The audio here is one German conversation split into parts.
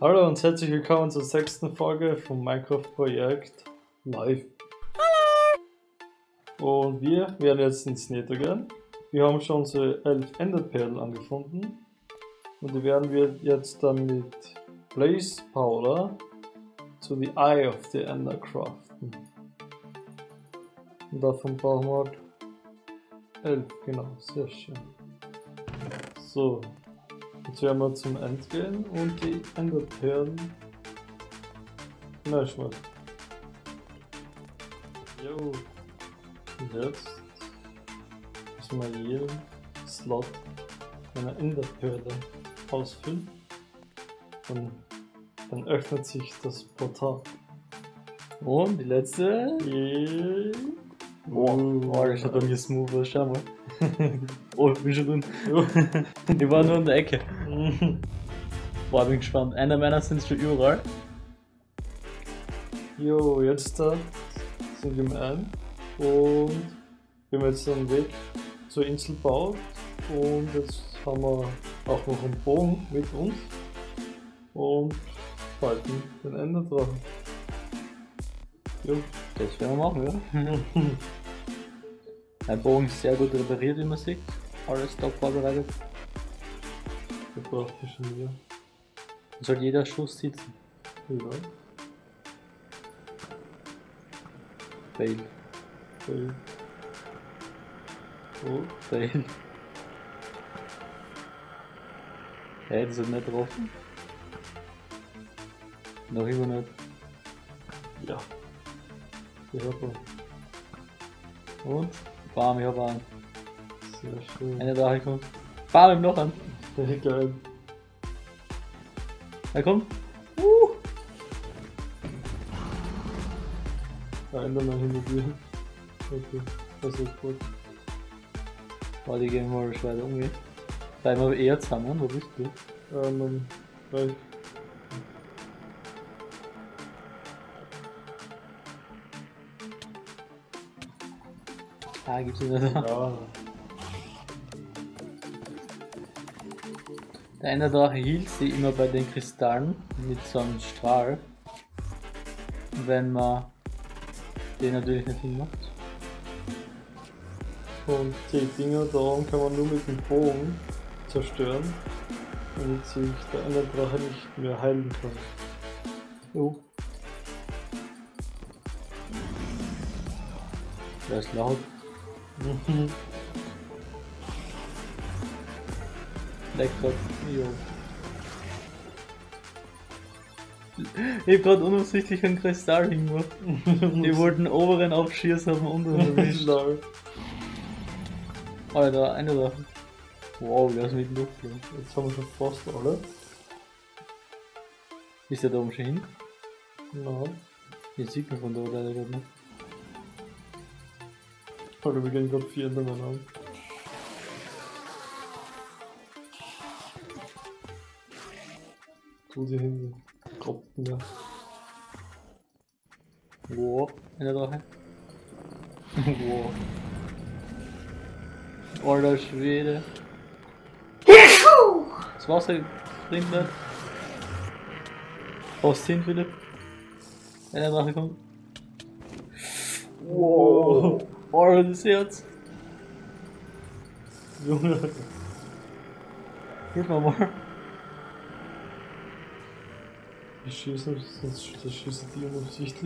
Hallo und herzlich willkommen zur 6. Folge vom Minecraft-Projekt live. Hallo! Und wir werden jetzt ins Nether gehen. Wir haben schon unsere 11 Enderperlen angefunden. Und die werden wir jetzt dann mit Blaze Powder zu the Eye of the Ender craften. Und davon brauchen wir halt 11, genau, sehr schön. So, jetzt werden wir zum End gehen und die Enderperlen schmeißen. Jo, und jetzt müssen wir jeden Slot einer Enderperle ausfüllen. Dann öffnet sich das Portal. Und die letzte. Boah, das schaut bei mir smooth aus, schau mal. Oh, ich bin schon drin. Ich war nur in der Ecke. Boah, bin gespannt. Einer meiner sind schon überall. Jo, jetzt sind wir im Ein und wir haben jetzt einen Weg zur Insel gebaut und jetzt haben wir auch noch einen Bogen mit uns und falten den Ender drauf. Jo. Das werden wir machen, ja. Mein Bogen ist sehr gut repariert, wie man sieht. Alles top vorbereitet. Der braucht ein bisschen mehr. Und soll jeder Schuss sitzen. Ja. Fail. Fail. Oh. Fail. Hey, das ist nicht getroffen. Noch immer nicht. Ja. Ich hab einen. Und? Bam, ich hab einen. Sehr schön. Eine Drache kommt. Bam, ihm noch einen. Sehr geil. Er kommt. Da ändern wir hin und wieder. Okay, das ist gut. Boah, die gehen mal weiter umgehen. Bleiben wir eher zusammen, wo bist du? Reich. Ah, gibt's ihn nicht. Ja. Der eine Drache hielt sie immer bei den Kristallen mit so einem Strahl. Wenn man den natürlich nicht hinmacht. Und die Dinger da oben kann man nur mit dem Bogen zerstören, damit sich der Enderdrache nicht mehr heilen kann. Jo. Der ist laut. Leckt grad. Jo. Ich hab grad unabsichtlich einen Kristall hingemacht. Ich wollte den oberen abschießen, haben den unteren erwischt. Alter, eine Sache. Wow, der ist mit Luft. Jetzt haben wir schon fast alle. Ist der da oben schon hin? Nein. Jetzt sieht man von da leider gerade nicht. Alter, wir gehen gerade 4 Endermen an. Tu sie hin, Tropfen, ja. Wow, eine Drache. Wow. Alter Schwede. Das Wasser bringt nicht. Fast hin, Philipp. Eine Drache kommt. Wow. Alter, das Herz. Junge. Hilf mir mal. Ich schieße, sonst schießen die unabsichtlich.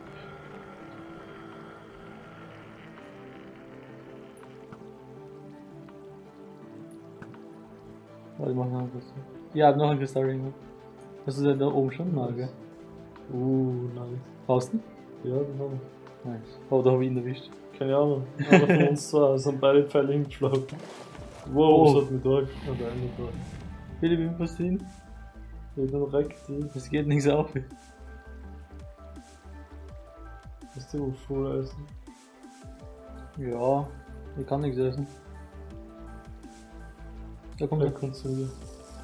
Warte, ich mach noch was. Ja, noch ein Kristallring. Hast du denn da oben schon? Nein, gell? Nice. Brauchst du? Ja, den haben wir. Nice. Oh, da hab ich ihn erwischt. Keine Ahnung. Einer von uns zwei sind beide Pfeile hingeflogen. Wow, das hat mich da. Und der eine da. Philipp, wie passiert? Ich bin direkt die. Es geht nichts auf. Hast du wohl voll essen? Ja, ich kann nichts essen. Da kommt Der er. kommt zu mir.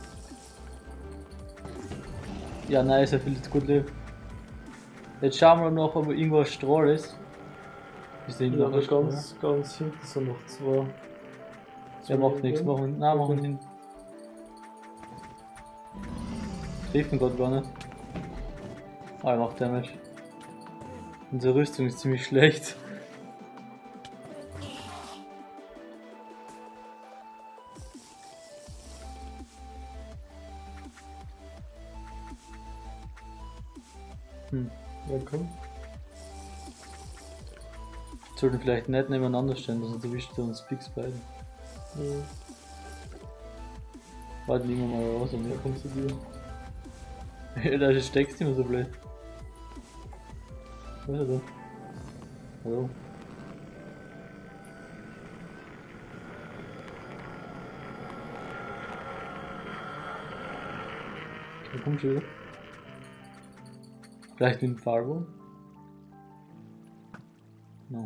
Ja, nice, er fühlt jetzt gut leben. Jetzt schauen wir noch, ob irgendwo ein Strahl ist. Ist der Ja, hinten aber noch Strahl? ganz hinten sind noch zwei. Der macht nichts, machen. Nein, machen ihn. treffen gerade gar nicht. Ah, er macht Damage. Unsere Rüstung ist ziemlich schlecht. Ja, komm. Sollten vielleicht nicht nebeneinander stehen, sonst erwischt er uns fix beide. Ja. Warte, liegen wir mal raus und Ja, komm zu dir. ja, da steckst du immer so blöd. Wo ist er denn? Hallo? Okay, komm schon wieder. Vielleicht mit dem Fireball? No.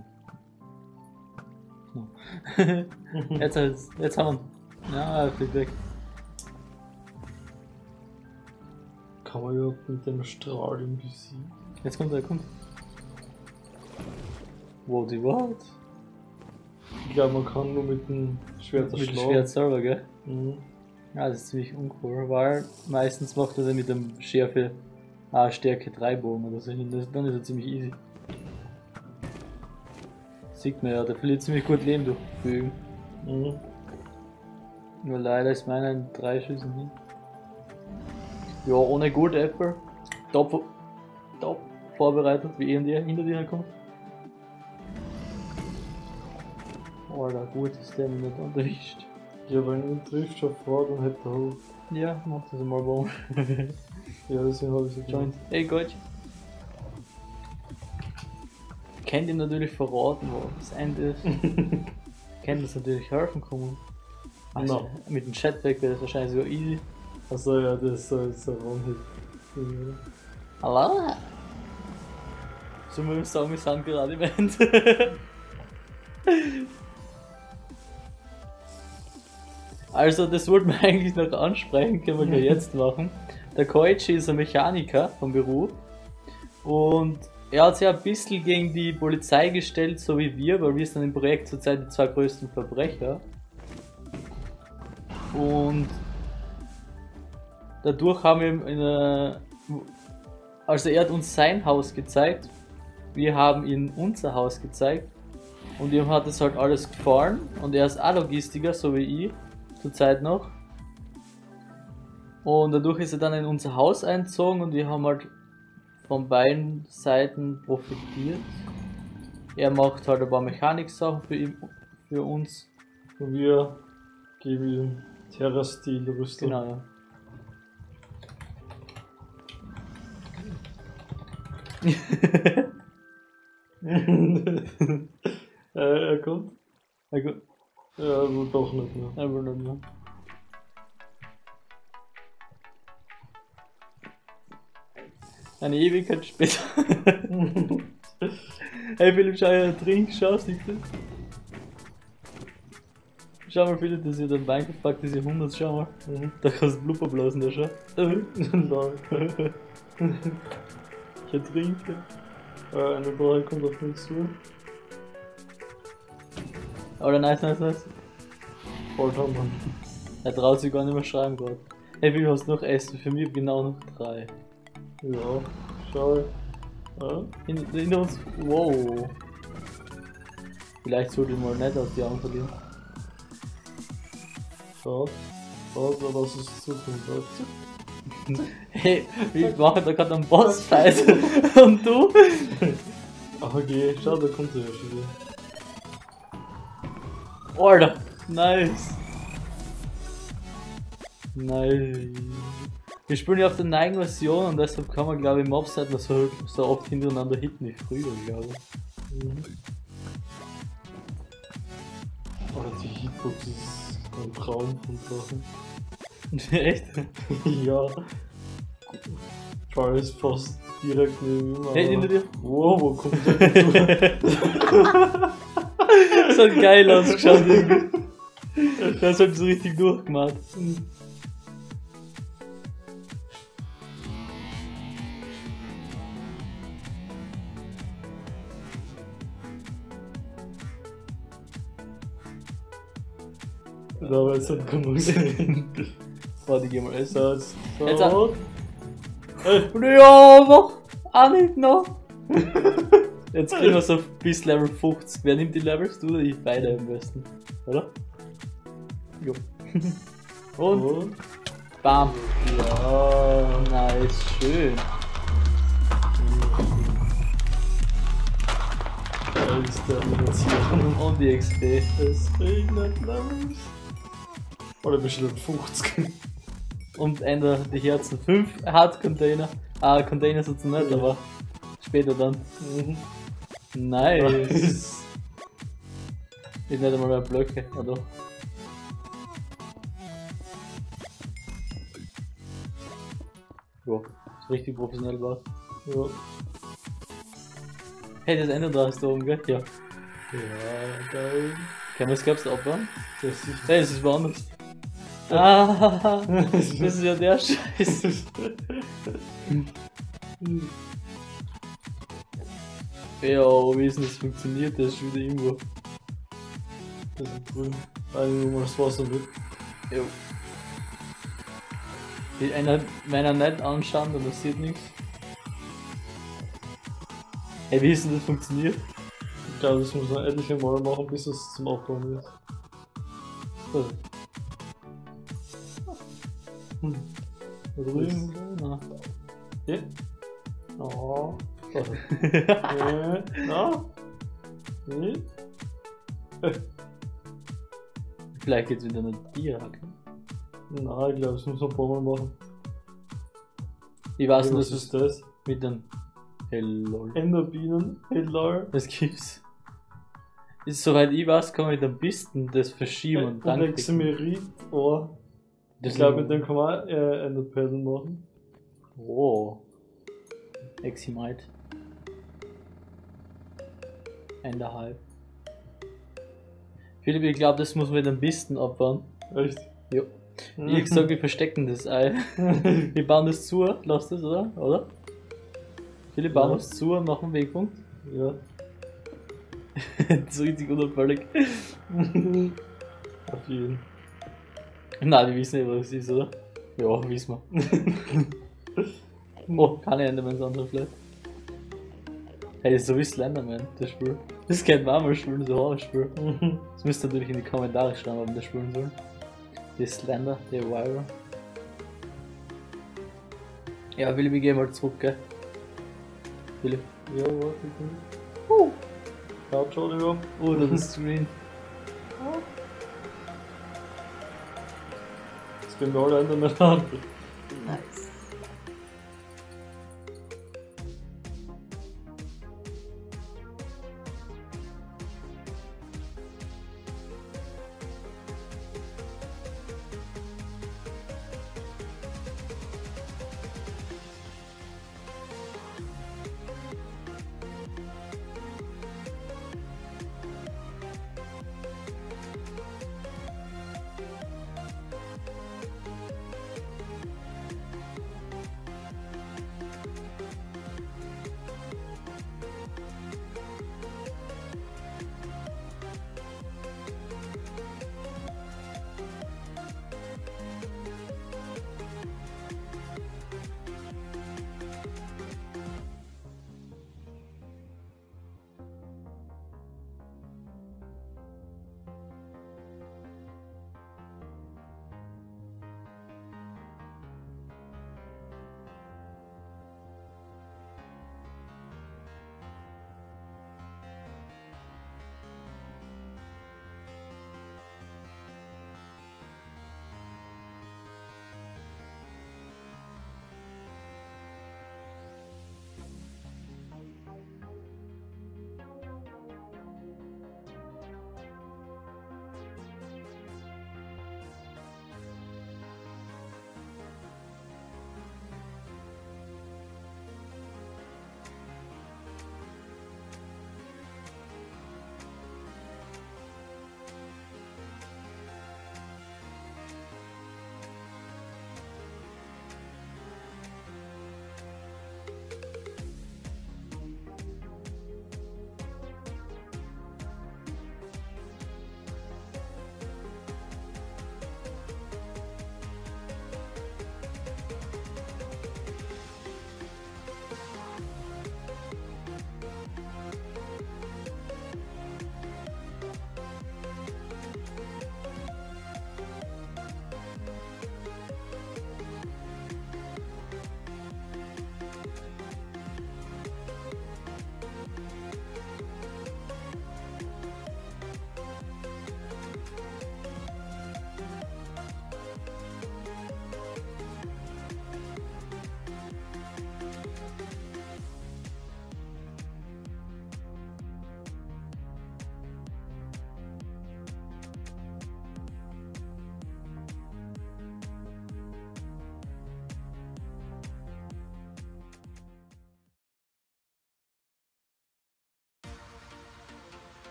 No. jetzt haben wir. Ja, er fliegt weg. Kann man überhaupt mit dem Strahl im besiegen? Jetzt kommt er, kommt. Wow, die Wort. Ich glaube, man kann nur mit dem Schwert Mit dem schlagen. Schwert selber, gell? Mhm. Ja, das ist ziemlich uncool, weil meistens macht er dann mit dem Schärfe Stärke 3 Bogen oder so hin. Dann ist er ziemlich easy. Sieht man ja, der verliert ziemlich gut Leben durch Bögen. Mhm. Nur leider ist meiner in 3 Schüssen hin. Ja, ohne Gold Apple. Top vorbereitet, wie er hinter dir kommt. Alter, gut ist der nicht erwischt. Ja, wenn ihn trifft schon vor, dann hätte er halt. Ja, mach das mal bauen. Ja, deswegen habe ich so Joint. Hey Gott. Kennt ihm natürlich verraten, wo das Ende ist. Kennt das natürlich helfen kommen. Also, No. mit dem Chatback wäre das wahrscheinlich sogar easy. Also ja, das ist so ein One-Hit. Hallo? So muss ich sagen, wir sind gerade im Ende. Also, das wollten wir eigentlich noch ansprechen, können wir gleich jetzt machen. Der Koichi ist ein Mechaniker vom Beruf und er hat sich ein bisschen gegen die Polizei gestellt, so wie wir, weil wir sind im Projekt zurzeit die 2 größten Verbrecher. Und dadurch haben wir ihm also er hat uns sein Haus gezeigt, wir haben ihm unser Haus gezeigt und ihm hat es halt alles gefallen und er ist auch Logistiker, so wie ich, zurzeit noch. Und dadurch ist er dann in unser Haus eingezogen und wir haben halt von beiden Seiten profitiert. Er macht halt ein paar Mechanik-Sachen für uns. Und wir geben ihm Terra-Stil-Rüstung. Genau, ja. Er kommt? Na gut, Ja, wohl doch nicht mehr. einfach nicht mehr. Eine Ewigkeit später. Hey Philipp, schau her, trink, schau, siehst du? Schau mal, Philipp, das ist ja der Minecraft-Pack, diese 100, schau mal. Da kannst du Blubber blasen, da schau. Ich ertrinke. Eine Brauche kommt auf mich zu. Oder nice. Alter Mann. Er traut sich gar nicht mehr schreiben gerade. Hey, wie hast du noch Essen? Für mich genau noch 3. Ja, schau. Ja. Hinter uns. Wow. Vielleicht sollte ich mal nicht aus die Augen verlieren. Schau. Schau, was es zukommt. Hey, wir machen da gerade einen Bossfight. Und du? Ach, okay, schau, da kommt er ja schon wieder. Alter, nice. Nice. Wir spielen ja auf der neuen Version und deshalb kann man, glaube ich, Mobs halt so oft hintereinander hitten wie früher, glaube ich. Aber die Hitbox ist ein Traum von Sachen. Echt? Ja. Fall ist fast direkt neben ihm. Hey, hinter dir? Wow, wo kommt der? Das hat geil ausgeschaut irgendwie. Das hat so richtig durchgemacht. Da war jetzt halt genug. Warte, ich geh mal essen. So, jetzt. Jetzt auch. Und ja, mach auch nicht noch. Jetzt gehen wir so bis Level 50. Wer nimmt die Levels? Du oder ich? Beide am besten. Oder? Jo. Und bam. Ja. Nice, schön. Da ist der Animation. Und die XP. Es regnet Levels. Oder bist du Level 50? Und einer die Herzen 5 Hard-Container. Container sitzen nicht, Ja. aber später dann. Mhm. Nice. Ich nicht einmal mehr Blöcke, oder? Ja, ist richtig professionell war. Ja. Hey, das Ende da ist da oben, gell? Ja. Ja, geil. Können wir das Gab's abbauen? Das ist Hey, das ist woanders. Ah, das ist ja der Scheiß. Ja, wie ist denn das funktioniert? Das ist wieder irgendwo. Das ist grün. Nehmen wir mal das Wasser mit. Jo. Die einer, wenn er nicht anschauen, dann passiert nichts. Hey, wie ist denn das funktioniert? Ich glaube, das muss man etliche Mal machen, bis es zum Aufbauen ist. So. Da Drüben. drüben. Na. Ja. Oh. Na? Nicht? Vielleicht geht's wieder eine Tierhacke. Nein, ich glaube, das muss man ein paar Mal machen. Ich weiß nur, Was dass ist es das? mit dem Hello. Enderbienen, Hello. Das gibt's. Ist, soweit ich weiß, kann man mit einem Pisten das verschieben und dann. Exemerit, oh. Das Ich glaube, mit dem kann man auch Enderperlen machen. Oh. Eximite. Eineinhalb. Philipp, ich glaube, das muss man mit einem Pisten abbauen. Echt? Jo. Ich gesagt, wir verstecken das Ei. Wir bauen das zu, lass das, oder? Oder? Philipp, bauen Ja. das zu und machen Wegpunkt. Ja. Das ist richtig unauffällig. Auf jeden. Nein, die wissen nicht, was das ist, oder? Ja, wissen wir. Oh, keine Endermans andere vielleicht. Hey, das ist so wie Slenderman, das Spiel. Das kennt man auch mal spielen, so ein Spiel. Das müsst ihr natürlich in die Kommentare schreiben, ob wir das spielen sollen. Der Slender, der Wire. Ja, Philipp, ich geh mal zurück, gell? Philipp. Ja, warte. Schaut schon, ja. Oder das Screen. Jetzt gehen wir alle Endermen an. Nice.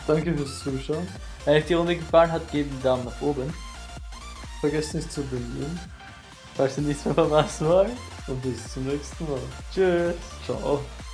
Danke fürs Zuschauen. Wenn euch die Runde gefallen hat, gebt einen Daumen nach oben. Vergesst nicht zu abonnieren. Falls ihr nichts mehr verpassen wollt. Und bis zum nächsten Mal. Tschüss. Ciao.